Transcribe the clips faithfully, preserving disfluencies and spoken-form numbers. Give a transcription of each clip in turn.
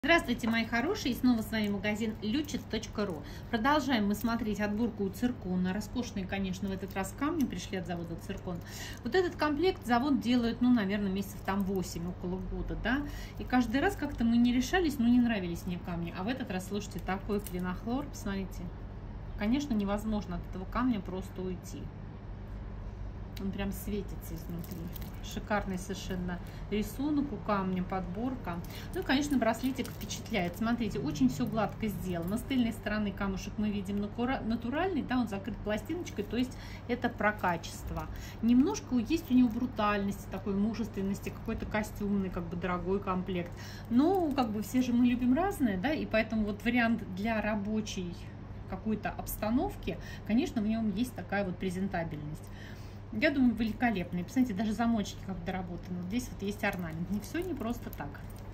Здравствуйте, мои хорошие, и снова с вами магазин лючец точка ру. Продолжаем мы смотреть отборку у циркона. Роскошные, конечно, в этот раз камни пришли от завода циркон. Вот этот комплект завод делает, ну, наверное, месяцев там восемь, около года, да. И каждый раз как-то мы не решались, ну, не нравились мне камни. А в этот раз, слушайте, такой клинохлор, посмотрите. Конечно, невозможно от этого камня просто уйти. Он прям светится изнутри. Шикарный совершенно рисунок у камня, подборка. Ну и, конечно, браслетик впечатляет. Смотрите, очень все гладко сделано. С тыльной стороны камушек мы видим натуральный, да, он закрыт пластиночкой, то есть это про качество. Немножко есть у него брутальности, такой мужественности, какой-то костюмный, как бы дорогой комплект. Но, как бы, все же мы любим разное, да, и поэтому вот вариант для рабочей какой-то обстановки, конечно, в нем есть такая вот презентабельность. Я думаю, великолепный. Посмотрите, даже замочки как доработаны. Вот здесь вот есть орнамент. Не все не просто так.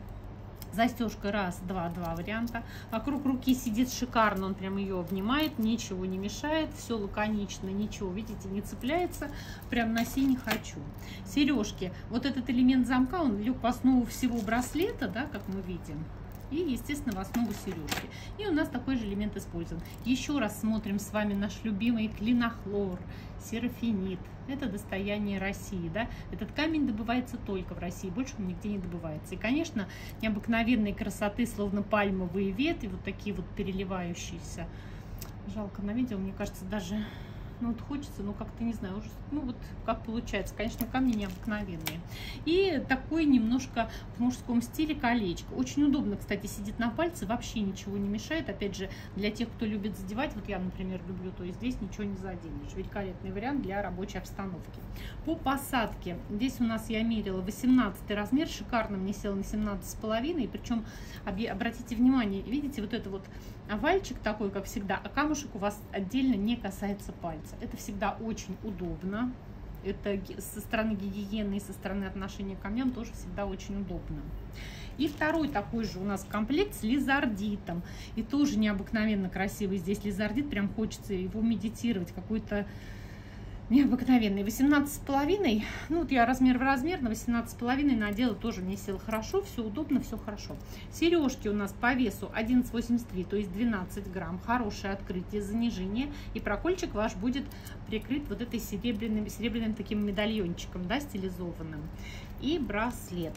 Застежка раз, два, два варианта. Вокруг руки сидит шикарно, он прям ее обнимает, ничего не мешает, все лаконично, ничего, видите, не цепляется. Прям носи не хочу. Сережки. Вот этот элемент замка, он лег в основу всего браслета, да, как мы видим. И, естественно, в основу сережки. И у нас такой же элемент использован. Еще раз смотрим с вами наш любимый клинохлор, серафинит. Это достояние России, да? Этот камень добывается только в России, больше он нигде не добывается. И, конечно, необыкновенной красоты, словно пальмовые ветви, вот такие вот переливающиеся. Жалко на видео, мне кажется, даже... Ну вот хочется, ну как-то не знаю, уже, ну вот как получается. Конечно, камни необыкновенные. И такой немножко в мужском стиле колечко. Очень удобно, кстати, сидит на пальце, вообще ничего не мешает. Опять же, для тех, кто любит задевать, вот я, например, люблю, то есть здесь ничего не заденешь. Великолепный вариант для рабочей обстановки. По посадке, здесь у нас я мерила восемнадцатый размер, шикарно мне сел на семнадцать с половиной. Причем, обратите внимание, видите, вот это вот овальчик такой, как всегда, а камушек у вас отдельно не касается пальца. Это всегда очень удобно. Это со стороны гигиены и со стороны отношения к камням тоже всегда очень удобно. И второй такой же у нас комплект с лизардитом. И тоже необыкновенно красивый здесь лизардит. Прям хочется его медитировать. Какой-то необыкновенный. восемнадцать с половиной. Ну вот я размер в размер на восемнадцать с половиной надела. Тоже мне сел хорошо. Все удобно, все хорошо. Сережки у нас по весу одиннадцать восемьдесят три, то есть двенадцать грамм. Хорошее открытие, занижение. И прокольчик ваш будет прикрыт вот этой серебряным, серебряным таким медальончиком, да, стилизованным. И браслет.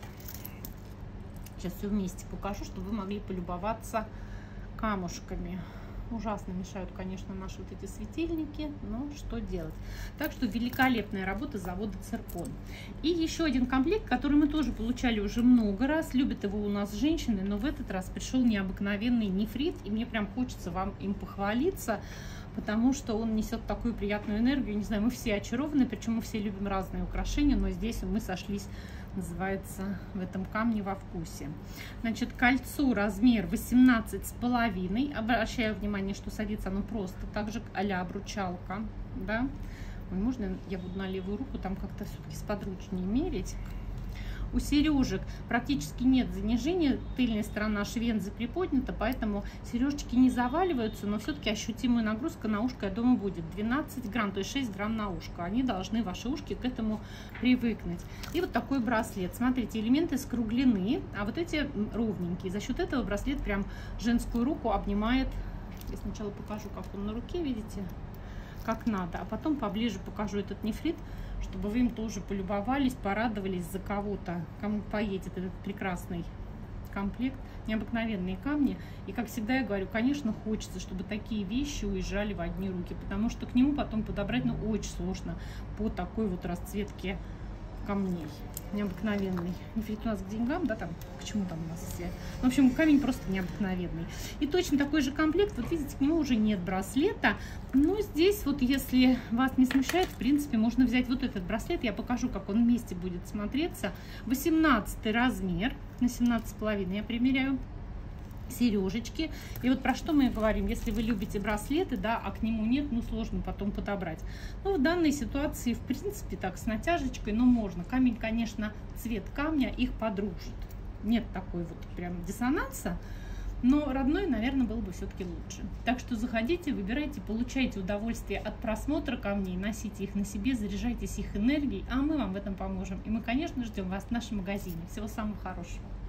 Сейчас все вместе покажу, чтобы вы могли полюбоваться камушками. Ужасно мешают, конечно, наши вот эти светильники, но что делать. Так что великолепная работа завода циркон. И еще один комплект, который мы тоже получали уже много раз. Любят его у нас женщины, но в этот раз пришел необыкновенный нефрит. И мне прям хочется вам им похвалиться, потому что он несет такую приятную энергию. Не знаю, мы все очарованы, причем мы все любим разные украшения, но здесь мы сошлись, называется, в этом камне во вкусе. Значит, кольцо размер восемнадцать с половиной. Обращаю внимание, что садится оно просто так же а-ля обручалка, да. Ой, можно я буду на левую руку, там как-то все-таки сподручнее мерить. У сережек практически нет занижения, тыльная сторона швензы приподнята, поэтому сережечки не заваливаются, но все-таки ощутимая нагрузка на ушко, я думаю, будет двенадцать грамм, то есть шесть грамм на ушко. Они должны, ваши ушки, к этому привыкнуть. И вот такой браслет. Смотрите, элементы скруглены, а вот эти ровненькие. За счет этого браслет прям женскую руку обнимает. Я сначала покажу, как он на руке, видите, как надо, а потом поближе покажу этот нефрит, чтобы вы им тоже полюбовались, порадовались за кого-то, кому поедет этот прекрасный комплект. Необыкновенные камни. И, как всегда я говорю, конечно, хочется, чтобы такие вещи уезжали в одни руки, потому что к нему потом подобрать, ну, очень сложно по такой вот расцветке камней. Необыкновенный. Нефрит у нас к деньгам, да, там, к чему там у нас все. В общем, камень просто необыкновенный. И точно такой же комплект, вот видите, к нему уже нет браслета. Но здесь вот, если вас не смущает, в принципе, можно взять вот этот браслет. Я покажу, как он вместе будет смотреться. восемнадцатый размер, на семнадцать с половиной я примеряю. Сережечки. И вот про что мы говорим, если вы любите браслеты, да, а к нему нет, ну сложно потом подобрать. Ну, в данной ситуации, в принципе, так, с натяжечкой, но можно. Камень, конечно, цвет камня их подружит. Нет такой вот прям диссонанса, но родной, наверное, был бы все-таки лучше. Так что заходите, выбирайте, получайте удовольствие от просмотра камней, носите их на себе, заряжайтесь их энергией, а мы вам в этом поможем. И мы, конечно, ждем вас в нашем магазине. Всего самого хорошего.